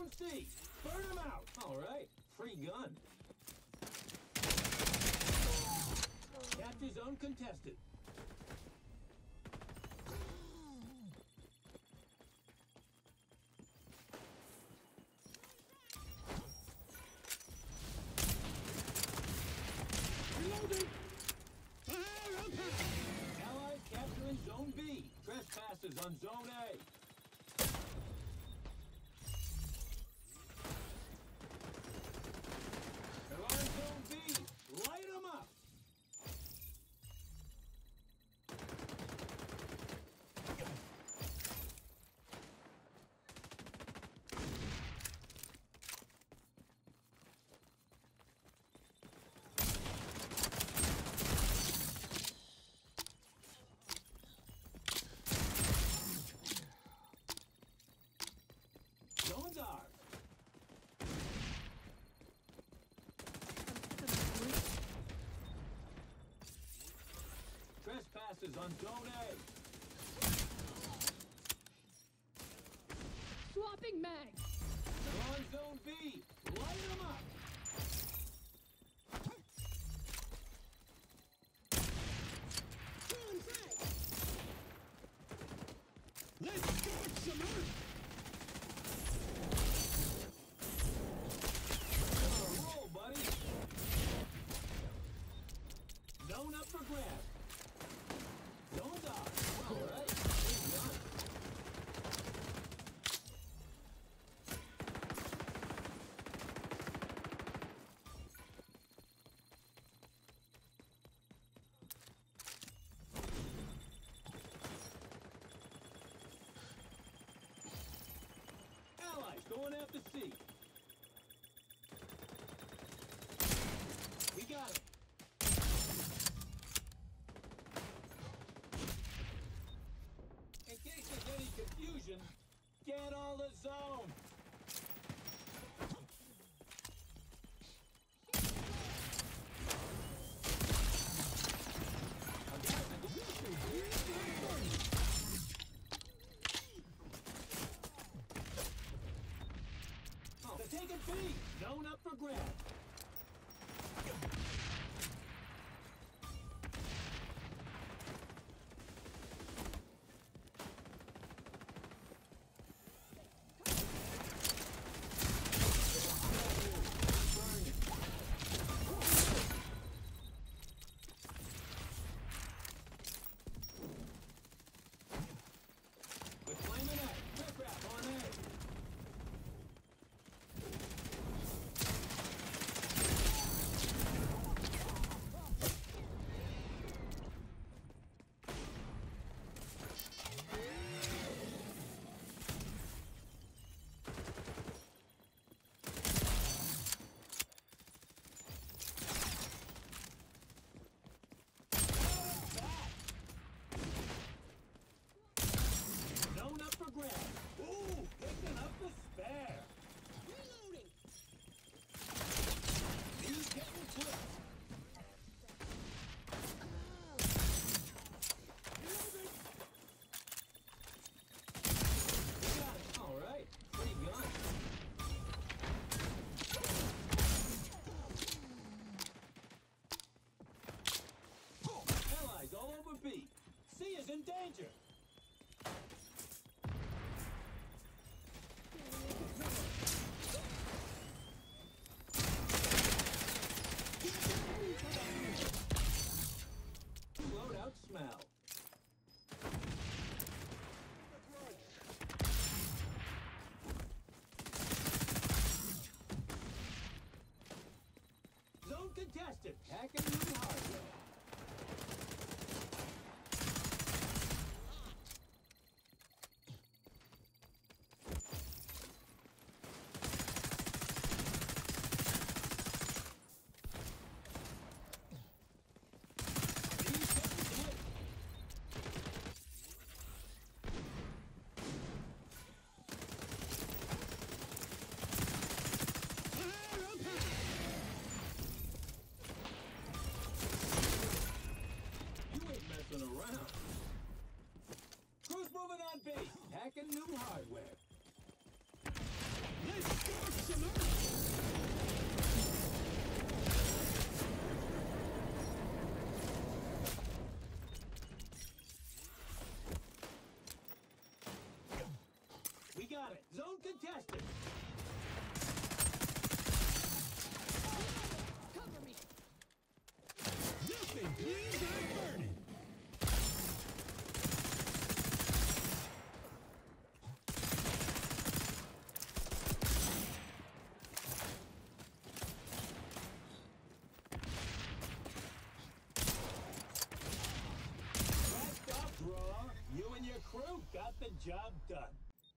Zone C. Burn him out. All right. Free gun. Capture zone contested. Reloading! Allies capturing Zone B. Trespassers on Zone A. They're on Zone B. Light them up. Zone's ours. Trespassers on Zone A. Swapping mag. They're on Zone B. Light them up. Throwing frag! Let's start some earth! Roll, buddy. Zone up for grabs. Zone's ours. All right. Free gun. Allies going after C. We got it. In case there's any confusion, get on the zone. Oh, they're taking B. Zone up for grabs. We're claiming A. Riprap on A. Zone up for grabs. Ooh, picking up the spare. Reloading! He's getting clipped. Reloading! We got it. All right. Free gun. Allies all over B. C is in danger. Loadout smell. Zone contested. Hacking new hardware. Messing around. Crews moving on B. Hacking new hardware. Let's spark some earth! We got it. Zone contested. Cover me! Nothing cleans out burning! Backed off, draw. You and your crew got the job done.